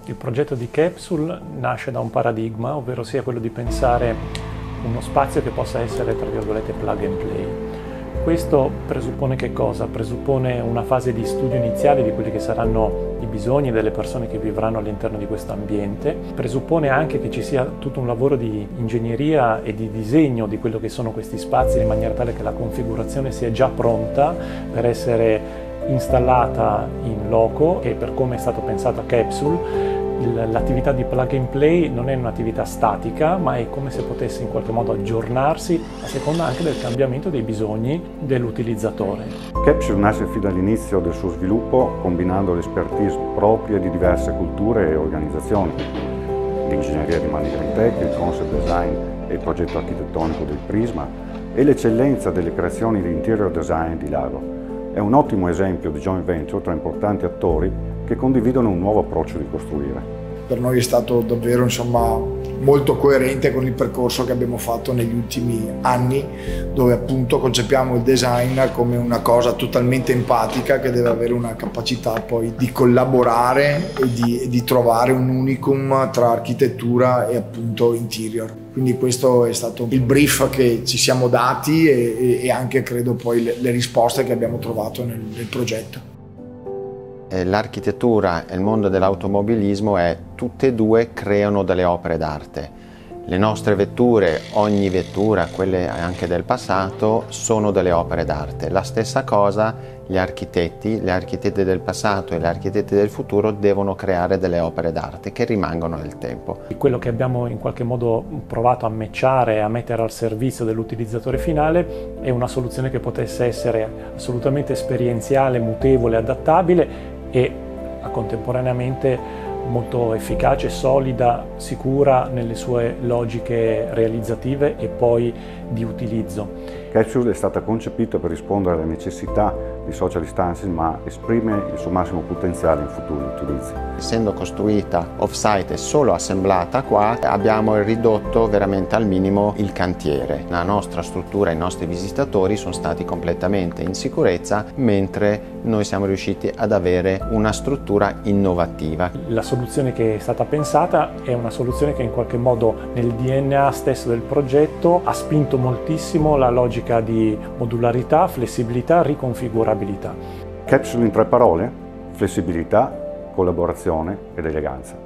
Il progetto di CAPSULE nasce da un paradigma, ovvero sia quello di pensare uno spazio che possa essere, tra virgolette, plug and play. Questo presuppone che cosa? Presuppone una fase di studio iniziale di quelli che saranno i bisogni delle persone che vivranno all'interno di questo ambiente, presuppone anche che ci sia tutto un lavoro di ingegneria e di disegno di quello che sono questi spazi, in maniera tale che la configurazione sia già pronta per essere installata in loco, e per come è stato pensato a CAPSULE l'attività di plug and play non è un'attività statica, ma è come se potesse in qualche modo aggiornarsi a seconda anche del cambiamento dei bisogni dell'utilizzatore. CAPSULE nasce fin dall'inizio del suo sviluppo combinando l'expertise proprie di diverse culture e organizzazioni, l'ingegneria di Manni Group, il concept design e il progetto architettonico del Prisma e l'eccellenza delle creazioni di interior design di Lago. È un ottimo esempio di joint venture tra importanti attori che condividono un nuovo approccio di costruire. Per noi è stato davvero molto coerente con il percorso che abbiamo fatto negli ultimi anni, dove appunto concepiamo il design come una cosa totalmente empatica che deve avere una capacità poi di collaborare e di trovare un unicum tra architettura e appunto interior. Quindi questo è stato il brief che ci siamo dati e anche credo poi le risposte che abbiamo trovato nel progetto. L'architettura e il mondo dell'automobilismo tutte e due creano delle opere d'arte. Le nostre vetture, ogni vettura, quelle anche del passato, sono delle opere d'arte. La stessa cosa gli architetti del passato e gli architetti del futuro devono creare delle opere d'arte che rimangono nel tempo. Quello che abbiamo in qualche modo provato a matchare, a mettere al servizio dell'utilizzatore finale è una soluzione che potesse essere assolutamente esperienziale, mutevole, adattabile e contemporaneamente molto efficace, solida, sicura nelle sue logiche realizzative e poi di utilizzo. CAPSULE è stata concepita per rispondere alle necessità di social distancing, ma esprime il suo massimo potenziale in futuri utilizzi. Essendo costruita off-site e solo assemblata qua, abbiamo ridotto veramente al minimo il cantiere. La nostra struttura e i nostri visitatori sono stati completamente in sicurezza, mentre noi siamo riusciti ad avere una struttura innovativa. La soluzione che è stata pensata è una soluzione che in qualche modo nel DNA stesso del progetto ha spinto moltissimo la logica di modularità, flessibilità, riconfigurabilità. CAPSULE in 3 parole: flessibilità, collaborazione ed eleganza.